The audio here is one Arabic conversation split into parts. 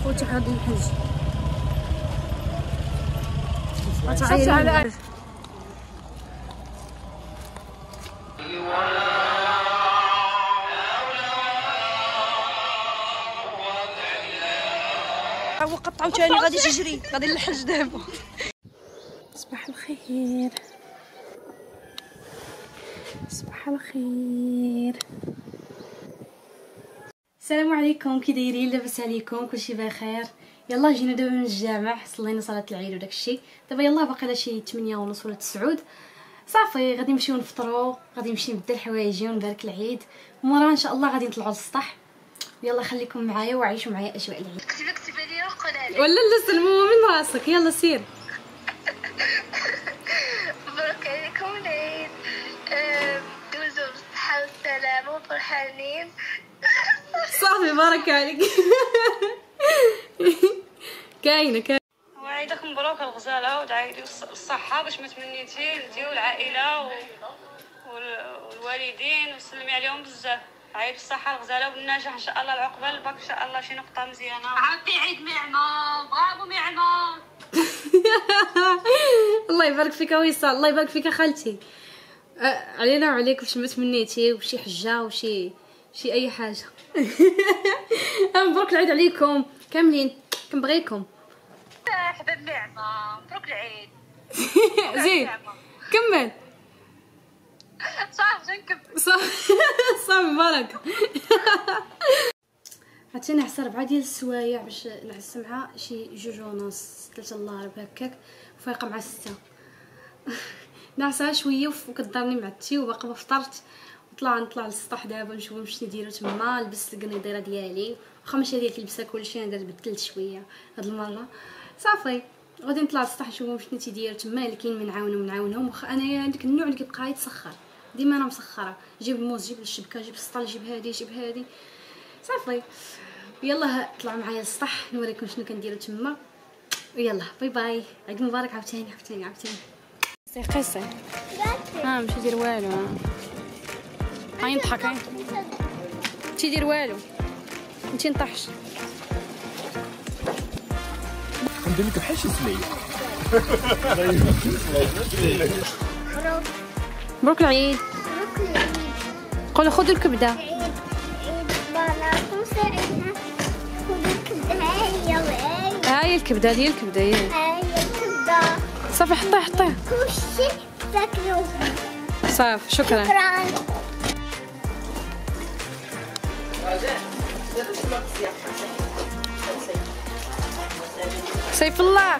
خوتي غادي نحج. هو قطعوا ثاني غادي تجري غادي نلحج دابا. صباح الخير صباح الخير. السلام عليكم، كي دايرين؟ لاباس عليكم؟ كلشي بخير؟ يلا جينا دابا من الجامع، صلينا صلاه العيد وداك الشيء. دابا يلا باقي لها شي 8:30 ولا 9 صافي. غادي نمشيو نفطروا، غادي نمشي نبدل حوايجي ونبارك العيد، ومورا ان شاء الله غادي نطلعوا للسطح. يلا خليكم معايا وعيشوا معايا اجواء العيد. كتبي لي وقولها ولا لا سلموا من راسك. يلا سير. مبروك عليكم العيد، دوزو بالصحة والسلامة وفرحانين. صافي بارك عليك. كاينه وعيدك مبروك الغزاله، ودعي لي الصحه باش ما تمنيتي انت والعائله والوالدين، وسلمي عليهم بزاف. عيد الصحه الغزاله والنجاح ان شاء الله. العقبه الباك ان شاء الله شي نقطه مزيانه. عافي عيد معمر، برافو معمر. الله يبارك فيك ويصال، الله يبارك فيك خالتي. علينا وعليك باش ما تمنيتي، وشي حجه وشي اي حاجه. مبروك العيد عليكم كاملين، كنبغيكم. حباب معمر، مبروك العيد. زيد كمل. صافي نكمل. صافي بارك. عطيني عصا 4 ديال السوايع باش نعس مع شي 2:30 3 الله ربع هكاك، فايقه مع 6. نعسها شويه وكضرني مع التي وباقا ما فطرت. نطلع للسطح دابا نشوف واش نديرو تما. لبست القنيضيره ديالي، واخا ماشي هذيك لبسه كلشي، انا بدلت شويه هاد المره. صافي غادي نطلع للسطح نشوف واش تيديروا تما، اللي كاين منعاونهم. واخا انايا ديك النوع اللي كيبقى يتسخر ديما، انا مسخره. جيب الموز، جيب الشبكه، جيب السطل، جيب هادي صافي. يلا طلعوا معايا للسطح نوريكم شنو كنديروا تما. ويلا باي باي، عيد مبارك عاوتاني. قصي ماشي دير والو. هاي نضحك، هاي تيدير والو، انتي نطحش. ندير لك بحال شي سميه. مبروك العيد. قولوا خذوا الكبده. هاي الكبده ديال الكبده. صافي حطيه كلشي تاكلوه. صافي شكرا. سيف الله.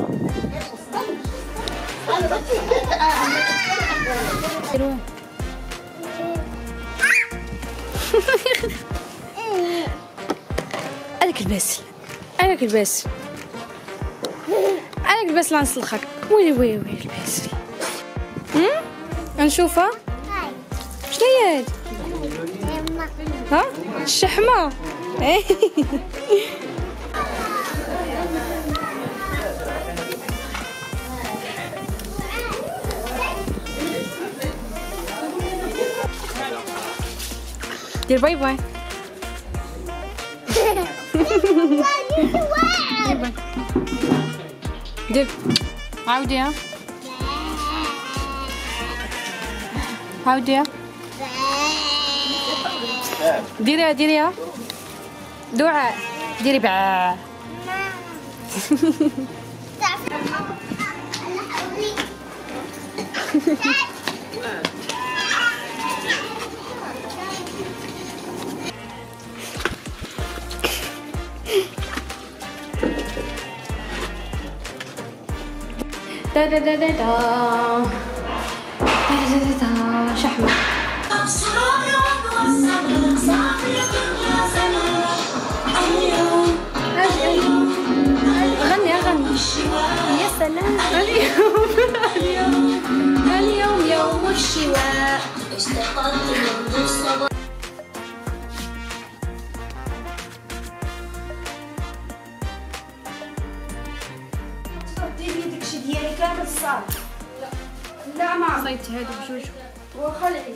هذاك الباسل اللي نسلخك. ويلي الباسل. نشوفها. شنو هي هاد؟ ها الشحمه. دير باي باي. دير عاوديها. ديريها دعاء. ديري باع. شحمة. غني يا سلام. اليوم يوم الشواء. اشتقت منذ الصباح. ديري داكشي ديالي كامل صار. لا ما عصيت هادو بجوج. واخا العيد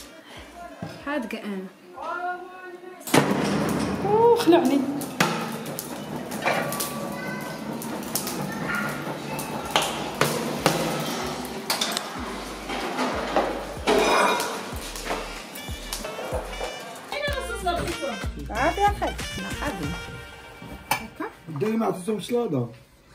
حادقه انا. خلعني. عادي هكا ديري مع تصوم شلاضه.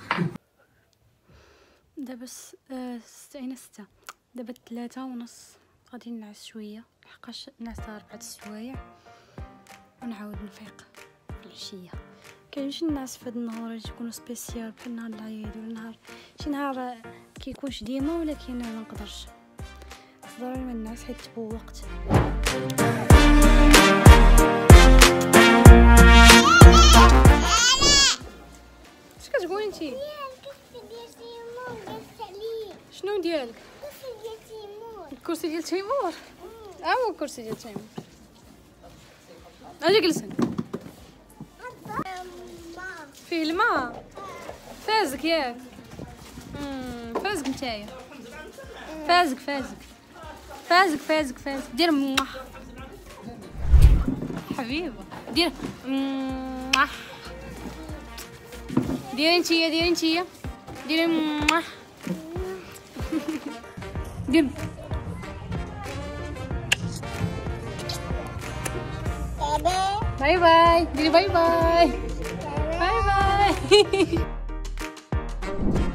دابا ستة 6 دابا 3:30 غادي نعس شويه لحقاش نعسها 4 السوايع ونعاود نفيق في العشيه. كاينش الناس في هاد النهار يكونوا سبيسيال بحال نهار العيد ولا نهار شي نهار كيكونش ديما، ولكن ما نقدرش ضروري ما نعس حيت تبوقت. اش كتقولي انتي؟ شنو ديالك؟ الكرسي ديال تيمور. هو الكرسي ديال تيمور. اجي جلس هنا. فيه الماء فازك ياك. فازك نتايا. فازك دير موح حبيبه. دير موح. ديري نتيا ديري موح. دير باي باي. ديري باي باي. باي باي.